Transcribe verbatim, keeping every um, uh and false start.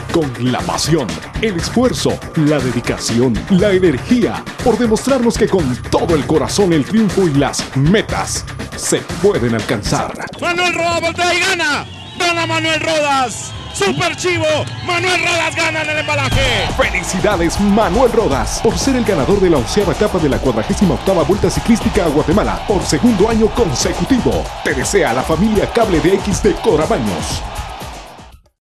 con la pasión, el esfuerzo, la dedicación, la energía, por demostrarnos que con todo el corazón el triunfo y las metas se pueden alcanzar. Manuel Rodas voltea y gana. Gana Manuel Rodas. Super Chivo. Manuel Rodas gana en el embalaje. Felicidades Manuel Rodas por ser el ganador de la onceava etapa de la cuadragésima octava Vuelta Ciclística a Guatemala por segundo año consecutivo. Te desea la familia Cable de X de Corabaños.